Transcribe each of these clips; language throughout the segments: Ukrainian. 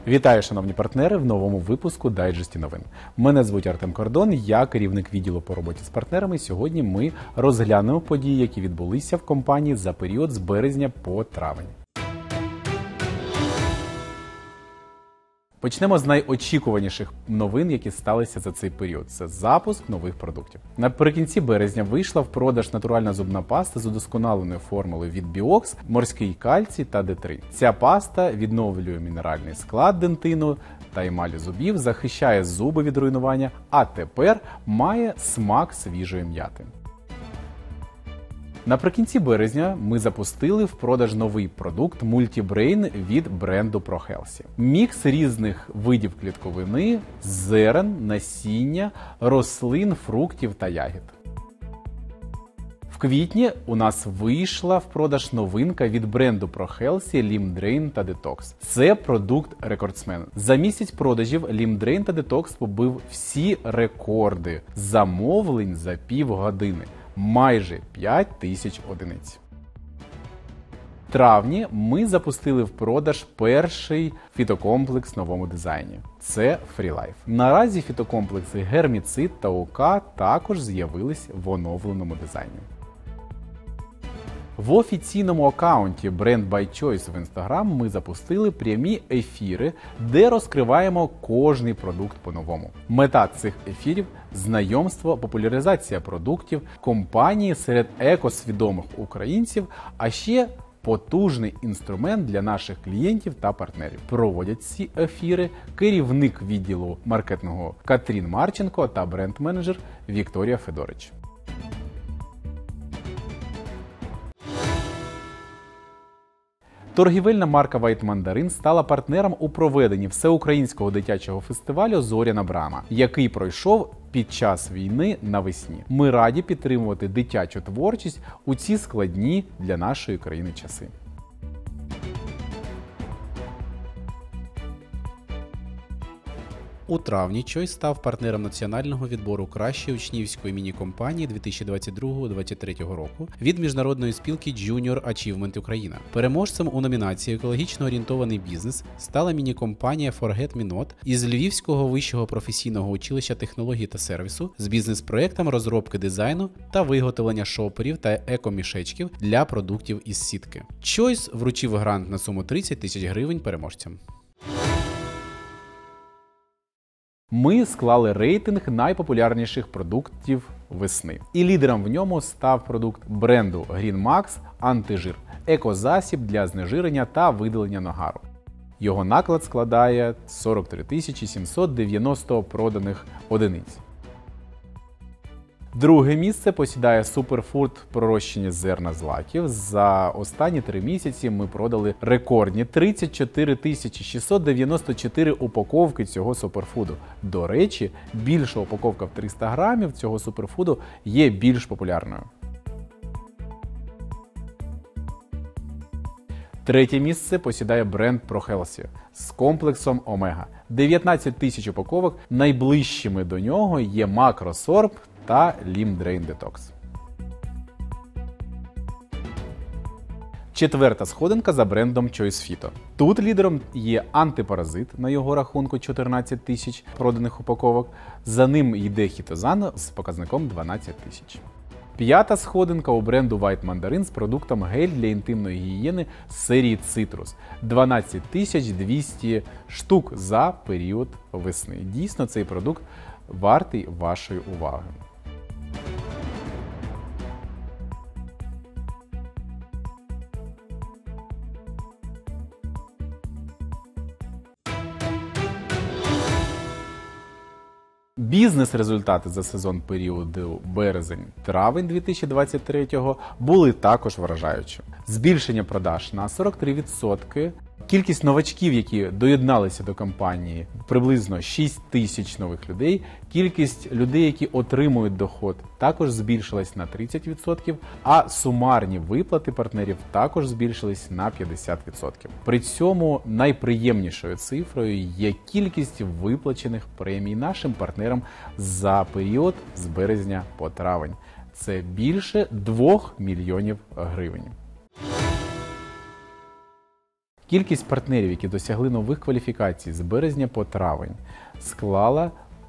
Вітаю, шановні партнери, в новому випуску Дайджесті новин. Мене звуть Артем Кордон, я керівник відділу по роботі з партнерами. Сьогодні ми розглянемо події, які відбулися в компанії за період з березня по травень. Почнемо з найочікуваніших новин, які сталися за цей період. Це запуск нових продуктів. Наприкінці березня вийшла в продаж натуральна зубна паста з удосконаленою формулою від Biox, морський кальцій та D3. Ця паста відновлює мінеральний склад дентину та емалі зубів, захищає зуби від руйнування, а тепер має смак свіжої м'яти. Наприкінці березня ми запустили в продаж новий продукт Multi-Brain від бренду ProHealthy. Мікс різних видів клітковини, зерен, насіння, рослин, фруктів та ягід. В квітні у нас вийшла в продаж новинка від бренду ProHealthy Limb-Drain та Detox. Це продукт-рекордсмен. За місяць продажів Limb-Drain та Detox побив всі рекорди замовлень за півгодини. Майже 5000 одиниць. В травні ми запустили в продаж перший фітокомплекс в новому дизайні. Це FreeLife. Наразі фітокомплекси Герміцид та ОК також з'явились в оновленому дизайні. В офіційному аккаунті Brand by Choice в Instagram ми запустили прямі ефіри, де розкриваємо кожний продукт по-новому. Мета цих ефірів – знайомство, популяризація продуктів, компанії серед екосвідомих українців, а ще потужний інструмент для наших клієнтів та партнерів. Проводять ці ефіри керівник відділу маркетингу Катрін Марченко та бренд-менеджер Вікторія Федорич. Торгівельна марка White Mandarin стала партнером у проведенні всеукраїнського дитячого фестивалю «Зоряна брама», який пройшов під час війни навесні. Ми раді підтримувати дитячу творчість у ці складні для нашої країни часи. У травні Choice став партнером національного відбору кращої учнівської міні-компанії 2022-2023 року від міжнародної спілки Junior Achievement Україна. Переможцем у номінації «Екологічно орієнтований бізнес» стала міні-компанія Forget Me Not із Львівського вищого професійного училища технологій та сервісу з бізнес-проєктом розробки дизайну та виготовлення шоперів та еко-мішечків для продуктів із сітки. Choice вручив грант на суму 30 тисяч гривень переможцям. Ми склали рейтинг найпопулярніших продуктів весни. І лідером в ньому став продукт бренду Green Max антижир – екозасіб для знежирення та видалення нагару. Його наклад складає 43 790 проданих одиниць. Друге місце посідає суперфуд пророщені зерна злаків. За останні 3 місяці ми продали рекордні 34 694 упаковки цього суперфуду. До речі, більша упаковка в 300 грамів цього суперфуду є більш популярною. Третє місце посідає бренд ProHealthy з комплексом Омега. 19 тисяч упаковок, найближчими до нього є MacroSorb та Limb-Drain Detox. Четверта сходинка за брендом Choice Phyto. Тут лідером є антипаразит, на його рахунку 14 тисяч проданих упаковок. За ним йде хітозан з показником 12 тисяч. П'ята сходинка у бренду White Mandarin з продуктом гель для інтимної гігієни з серії Citrus. 12 200 штук за період весни. Дійсно, цей продукт вартий вашої уваги. Бізнес-результати за сезон періоду березень-травень 2023 були також вражаючі. Збільшення продаж на 43%, кількість новачків, які доєдналися до компанії, приблизно 6 тисяч нових людей, кількість людей, які отримують доход, також збільшилась на 30%, а сумарні виплати партнерів також збільшились на 50%. При цьому найприємнішою цифрою є кількість виплачених премій нашим партнерам за період з березня по травень. Це більше 2 мільйонів гривень. Кількість партнерів, які досягли нових кваліфікацій з березня по травень, склала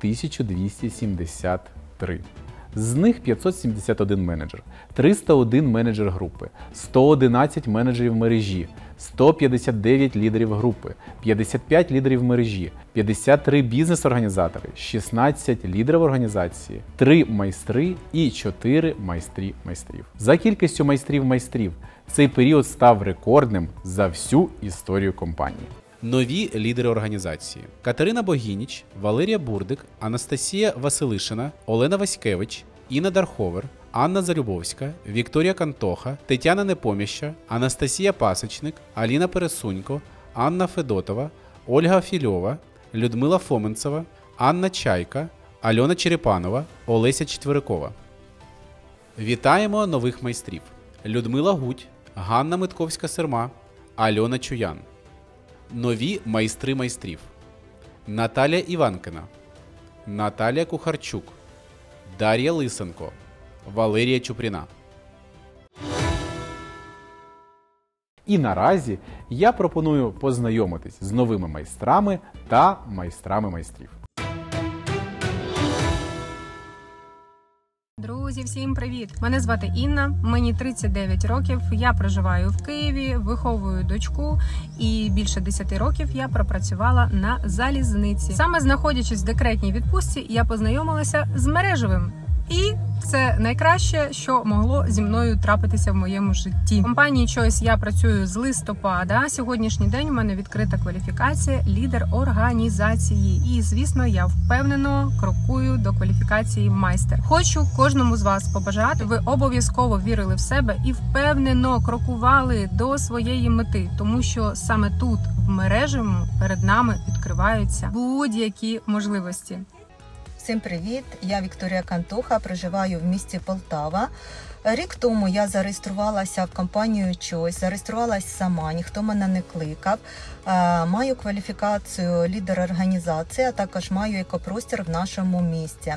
1273. З них 571 менеджер, 301 менеджер групи, 111 менеджерів мережі, 159 лідерів групи, 55 лідерів мережі, 53 бізнес-організатори, 16 лідерів організації, 3 майстри і 4 майстрі майстрів. За кількістю майстрів цей період став рекордним за всю історію компанії. Нові лідери організації: Катерина Богініч, Валерія Бурдик, Анастасія Василишина, Олена Васькевич, Інна Дарховер, Анна Залюбовська, Вікторія Кантоха, Тетяна Непоміща, Анастасія Пасечник, Аліна Пересунько, Анна Федотова, Ольга Фільова, Людмила Фоменцева, Анна Чайка, Альона Черепанова, Олеся Четверикова. Вітаємо нових майстрів: Людмила Гудь, Ганна Митковська-Серма, Альона Чуян. Нові майстри майстрів: Наталія Іванкина, Наталія Кухарчук, Дар'я Лисенко, Валерія Чупріна. І наразі я пропоную познайомитись з новими майстрами та майстрами майстрів. Друзі, всім привіт! Мене звати Інна, мені 39 років, я проживаю в Києві, виховую дочку і більше 10 років я пропрацювала на залізниці. Саме знаходячись в декретній відпустці, я познайомилася з мережевим. І це найкраще, що могло зі мною трапитися в моєму житті. В компанії Choice я працюю з листопада. Сьогоднішній день у мене відкрита кваліфікація лідер організації. І, звісно, я впевнено крокую до кваліфікації майстер. Хочу кожному з вас побажати, ви обов'язково вірили в себе і впевнено крокували до своєї мети, тому що саме тут, в мережевому, перед нами відкриваються будь-які можливості. Всім привіт! Я Вікторія Кантоха, проживаю в місті Полтава. Рік тому я зареєструвалася в компанію Choice, зареєструвалася сама, ніхто мене не кликав. Маю кваліфікацію лідер організації, а також маю екопростір в нашому місті.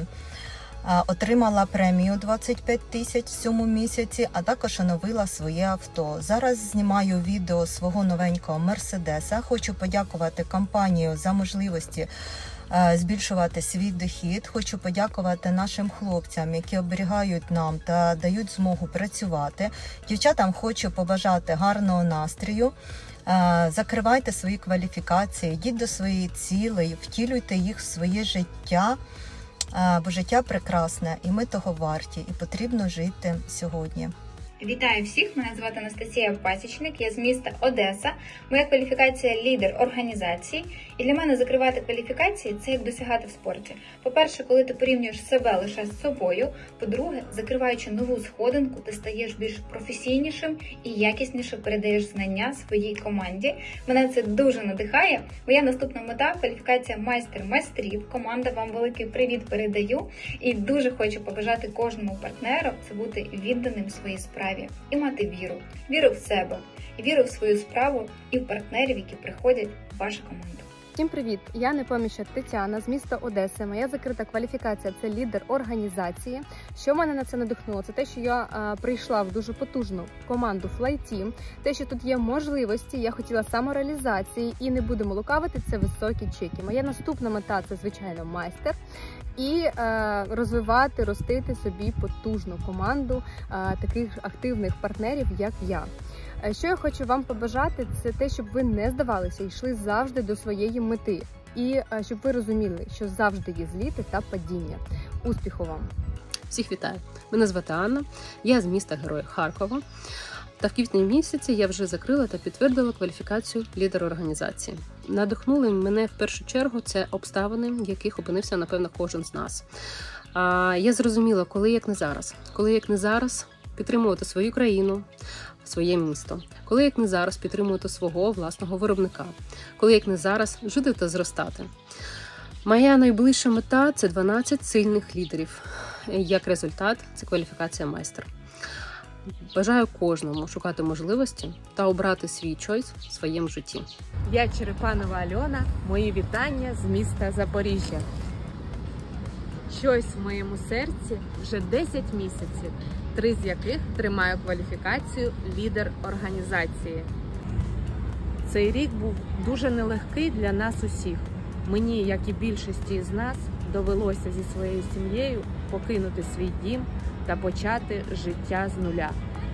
Отримала премію 25 тисяч в цьому місяці, а також оновила своє авто. Зараз знімаю відео свого новенького Мерседеса. Хочу подякувати компанію за можливості збільшувати свій дохід. Хочу подякувати нашим хлопцям, які оберігають нам та дають змогу працювати. Дівчатам хочу побажати гарного настрою. Закривайте свої кваліфікації, йдіть до своєї цілей, втілюйте їх в своє життя. Бо життя прекрасне, і ми того варті, і потрібно жити сьогодні. Вітаю всіх, мене звати Анастасія Пасічник, я з міста Одеса. Моя кваліфікація – лідер організації. І для мене закривати кваліфікації – це як досягати в спорті. По-перше, коли ти порівнюєш себе лише з собою. По-друге, закриваючи нову сходинку, ти стаєш більш професійнішим і якісніше передаєш знання своїй команді. Мене це дуже надихає. Моя наступна мета – кваліфікація майстер майстрів. Команда, вам великий привіт передаю. І дуже хочу побажати кожному партнеру – це бути відданим своїй справі. І мати віру. Віру в себе, віру в свою справу і в партнерів, які приходять в вашу команду. Всім привіт! Я Непоміща Тетяна з міста Одеси. Моя закрита кваліфікація – це лідер організації. Що мене на це надихнуло? Це те, що я прийшла в дуже потужну команду Fly Team. Те, що тут є можливості, я хотіла самореалізації і не будемо лукавити, це високі чеки. Моя наступна мета – це, звичайно, майстер. І розвивати, ростити собі потужну команду таких активних партнерів, як я. Що я хочу вам побажати, це те, щоб ви не здавалися і йшли завжди до своєї мети. І щоб ви розуміли, що завжди є зліти та падіння. Успіху вам! Всіх вітаю! Мене звати Анна, я з міста Героя Харкова. Та в квітні місяці я вже закрила та підтвердила кваліфікацію лідера організації. Надихнули мене в першу чергу це обставини, в яких опинився, напевно, кожен з нас. Я зрозуміла, коли як не зараз підтримувати свою країну, своє місто. Коли як не зараз підтримувати свого власного виробника. Коли як не зараз жити та зростати. Моя найближча мета – це 12 сильних лідерів. Як результат – це кваліфікація майстер. Бажаю кожному шукати можливості та обрати свій чойс в своєму житті. Я Черепанова Альона, мої вітання з міста Запоріжжя. Choice в моєму серці вже 10 місяців, 3 з яких тримаю кваліфікацію лідер організації. Цей рік був дуже нелегкий для нас усіх. Мені, як і більшості з нас, довелося зі своєю сім'єю покинути свій дім та почати життя з нуля.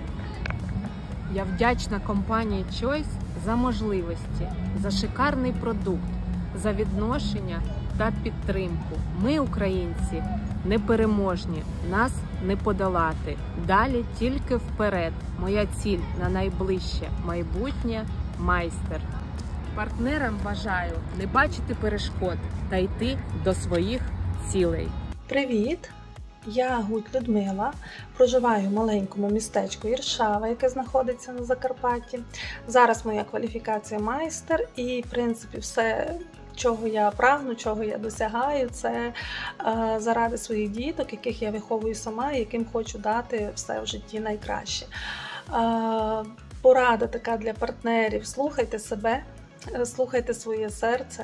Я вдячна компанії Choice за можливості, за шикарний продукт, за відношення та підтримку. Ми, українці, непереможні, нас не подолати. Далі тільки вперед. Моя ціль на найближче майбутнє – майстер. Партнерам бажаю не бачити перешкод та йти до своїх цілей. Привіт! Я Гуть Людмила, проживаю в маленькому містечку Іршава, яке знаходиться на Закарпатті. Зараз моя кваліфікація майстер і, в принципі, все, чого я прагну, чого я досягаю, це заради своїх діток, яких я виховую сама і яким хочу дати все в житті найкраще. Порада така для партнерів: слухайте себе, слухайте своє серце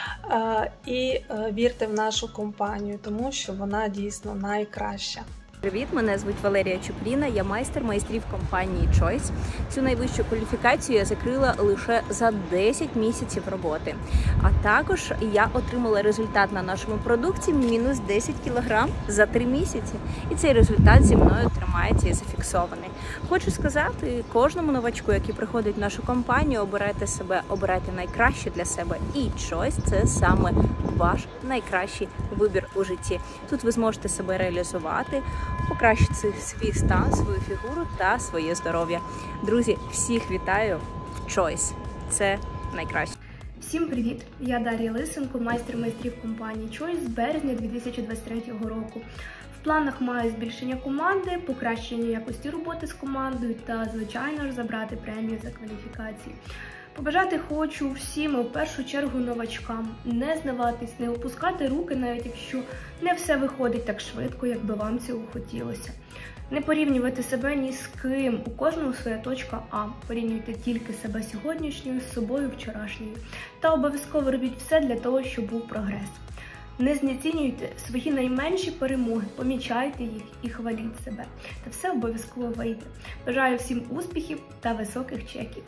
і вірте в нашу компанію, тому що вона дійсно найкраща. Привіт, мене звуть Валерія Чупріна, я майстер майстрів компанії Choice. Цю найвищу кваліфікацію я закрила лише за 10 місяців роботи. А також я отримала результат на нашому продукті мінус 10 кг за 3 місяці. І цей результат зі мною тримається і зафіксований. Хочу сказати кожному новачку, який приходить в нашу компанію, обирайте себе, обирайте найкраще для себе. І Choice – це саме ваш найкращий вибір у житті. Тут ви зможете себе реалізувати, покращити свій стан, свою фігуру та своє здоров'я. Друзі, всіх вітаю в Choice. Це найкраще. Всім привіт! Я Дар'я Лисенко, майстер майстрів компанії Choice з березня 2023 року. В планах маю збільшення команди, покращення якості роботи з командою та, звичайно ж, забрати премію за кваліфікації. Побажати хочу всім, в першу чергу новачкам, не здаватись, не опускати руки, навіть якщо не все виходить так швидко, як би вам цього хотілося. Не порівнювати себе ні з ким, у кожного своя точка А. Порівнюйте тільки себе сьогоднішньою з собою вчорашньою. Та обов'язково робіть все для того, щоб був прогрес. Не знецінюйте свої найменші перемоги, помічайте їх і хваліть себе. Та все обов'язково вийде. Бажаю всім успіхів та високих чеків.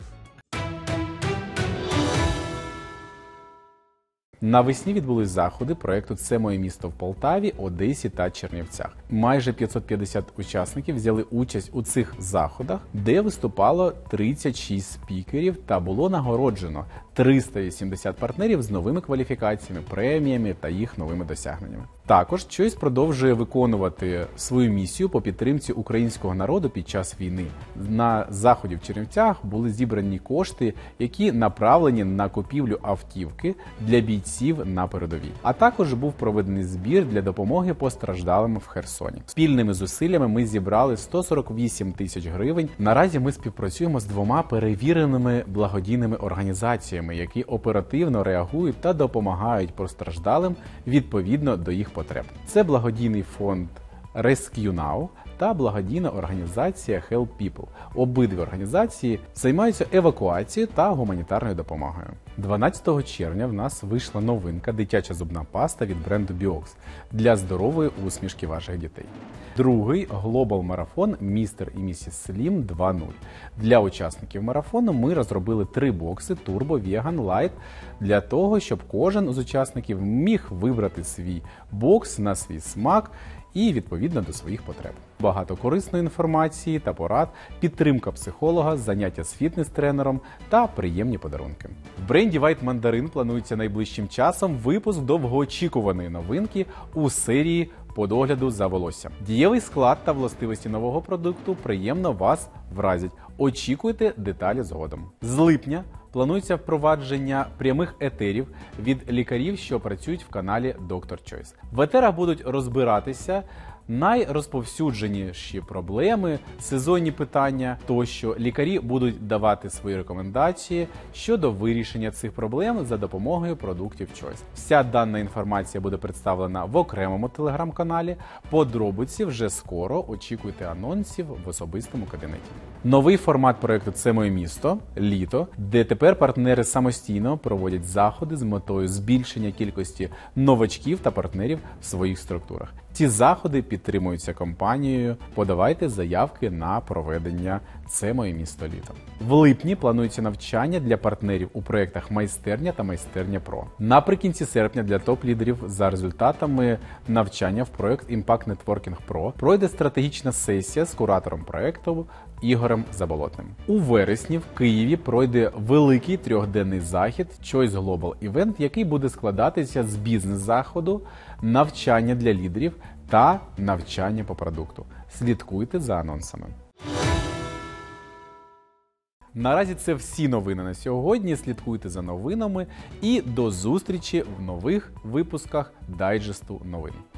Навесні відбулись заходи проєкту «Це моє місто» в Полтаві, Одесі та Чернівцях. Майже 550 учасників взяли участь у цих заходах, де виступало 36 спікерів та було нагороджено 380 партнерів з новими кваліфікаціями, преміями та їх новими досягненнями. Також Choice продовжує виконувати свою місію по підтримці українського народу під час війни. На заході в Чернівцях були зібрані кошти, які направлені на купівлю автівки для бійців на передовій. А також був проведений збір для допомоги постраждалим в Херсоні. Спільними зусиллями ми зібрали 148 тисяч гривень. Наразі ми співпрацюємо з 2 перевіреними благодійними організаціями, які оперативно реагують та допомагають постраждалим відповідно до їх потреб. Це благодійний фонд Rescue Now та благодійна організація Help People. Обидві організації займаються евакуацією та гуманітарною допомогою. 12 червня в нас вийшла новинка – дитяча зубна паста від бренду Biox для здорової усмішки ваших дітей. Другий глобал-марафон «Містер і місіс Слім 2.0». Для учасників марафону ми розробили 3 бокси Turbo Vegan Light для того, щоб кожен з учасників міг вибрати свій бокс на свій смак і відповідно до своїх потреб. Багато корисної інформації та порад, підтримка психолога, заняття з фітнес-тренером та приємні подарунки. В бренді White Mandarin планується найближчим часом випуск довгоочікуваної новинки у серії по догляду за волоссям. Дієвий склад та властивості нового продукту приємно вас вразять. Очікуйте деталі згодом. З липня планується впровадження прямих етерів від лікарів, що працюють в каналі Dr. Choice. В етерах будуть розбиратися найрозповсюдженіші проблеми, сезонні питання тощо. Лікарі будуть давати свої рекомендації щодо вирішення цих проблем за допомогою продуктів Choice. Вся дана інформація буде представлена в окремому телеграм-каналі. Подробиці вже скоро, очікуйте анонсів в особистому кабінеті. Новий формат проєкту «Це моє місто» – літо, де тепер партнери самостійно проводять заходи з метою збільшення кількості новачків та партнерів в своїх структурах. Ці заходи підтримуються компанією. Подавайте заявки на проведення Це моє місто літом. В липні планується навчання для партнерів у проєктах «Майстерня» та «Майстерня Про». Наприкінці серпня для топ-лідерів за результатами навчання в проєкт Impact Networking Pro пройде стратегічна сесія з куратором проєкту Ігорем Заболотним. У вересні в Києві пройде великий трьохденний захід Choice Global Event, який буде складатися з бізнес-заходу, навчання для лідерів та навчання по продукту. Слідкуйте за анонсами. Наразі це всі новини на сьогодні. Слідкуйте за новинами і до зустрічі в нових випусках дайджесту новин.